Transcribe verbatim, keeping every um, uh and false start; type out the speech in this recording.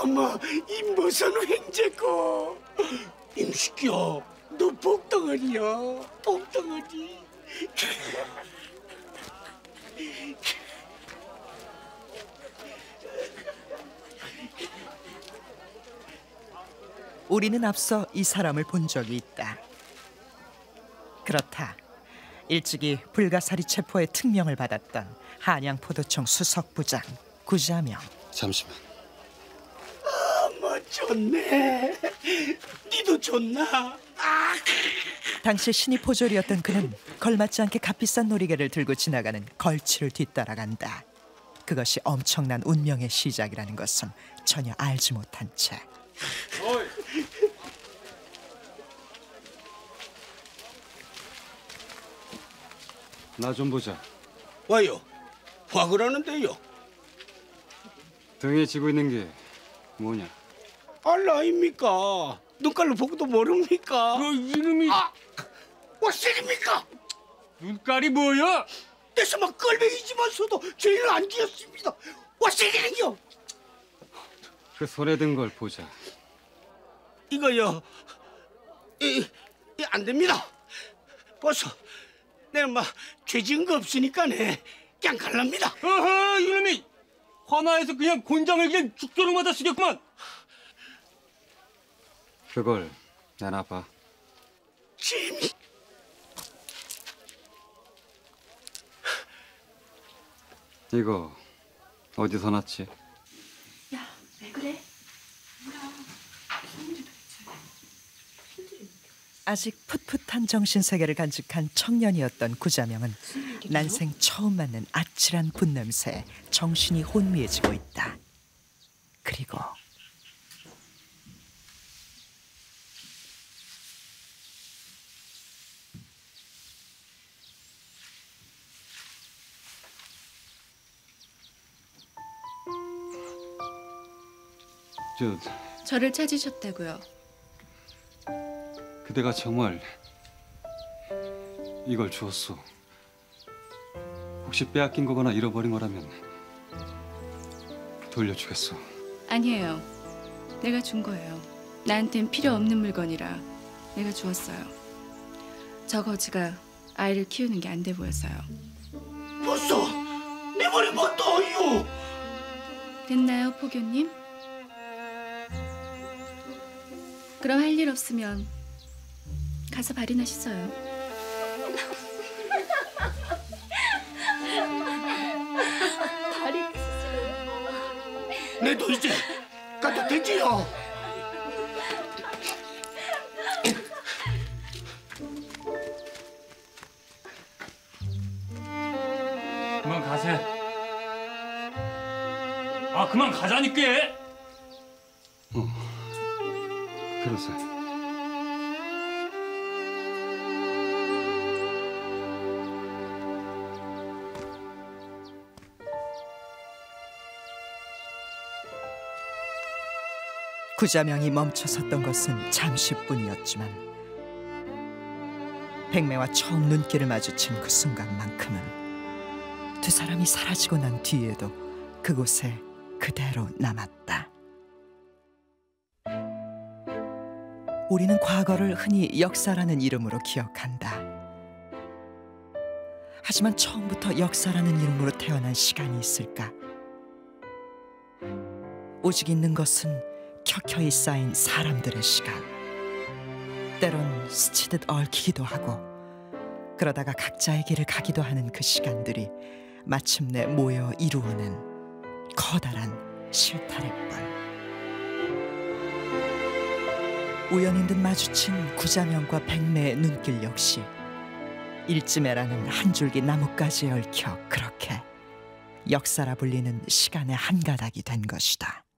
어머, 이 무슨 횡재고. 임식이야, 너 복덩어리야, 복덩어리. 우리는 앞서 이 사람을 본 적이 있다. 그렇다. 일찍이 불가사리 체포의 특명을 받았던 한양포도청 수석부장 구자명. 잠시만. 어머, 좋네. 니도 좋나? 아. 당시 신이 포졸이었던 그는 걸맞지 않게 값비싼 놀이개를 들고 지나가는 걸치를 뒤따라간다. 그것이 엄청난 운명의 시작이라는 것은 전혀 알지 못한 채. 어이. 나 좀 보자. 와요. 화 그러는데요. 등에 지고 있는 게 뭐냐? 알라입니까? 눈깔로 보고도 모릅니까? 그 이름이 아, 왓셀입니까? 눈깔이 뭐야? 내서만 껄뱅이지만서도 죄를 안 지었습니다. 왓셀이는요? 그 손에 든 걸 보자. 이거요. 이, 이 안 됩니다. 벌써 내가 막 죄 지은 거 없으니까네 그냥 갈랍니다. 어허, 이놈이 화나해서 그냥 곤장을 그냥 죽도록마다 쓰겠구만. 그걸 내놔봐. 재미. 이거 어디서 났지? 야, 왜 그래? 아직 풋풋한 정신세계를 간직한 청년이었던 구자명은 난생 처음 맡는 아찔한 분냄새에 정신이 혼미해지고 있다. 그리고 저 저를 찾으셨다고요? 그대가 정말 이걸 주었소. 혹시 빼앗긴 거거나 잃어버린 거라면 돌려주겠소. 아니에요. 내가 준 거예요. 나한텐 필요 없는 물건이라 내가 주었어요. 저 거지가 아이를 키우는 게 안 돼 보여서요. 벌써 내 머리 뭐 떠요? 됐나요, 포교님? 그럼 할 일 없으면 가서 발이나 씻어요. 내도 이제 가도 되지요? 그만 가세. 아, 그만 가자니까. 어, 그러세. 구자명이 멈춰섰던 것은 잠시뿐이었지만 백매와 처음 눈길을 마주친 그 순간만큼은 두 사람이 사라지고 난 뒤에도 그곳에 그대로 남았다. 우리는 과거를 흔히 역사라는 이름으로 기억한다. 하지만 처음부터 역사라는 이름으로 태어난 시간이 있을까? 오직 있는 것은 켜켜이 쌓인 사람들의 시간. 때론 스치듯 얽히기도 하고 그러다가 각자의 길을 가기도 하는 그 시간들이 마침내 모여 이루어낸 커다란 실타래벌. 우연인 듯 마주친 구자명과 백매의 눈길 역시 일지매라는 한 줄기 나뭇가지에 얽혀 그렇게 역사라 불리는 시간의 한 가닥이 된 것이다.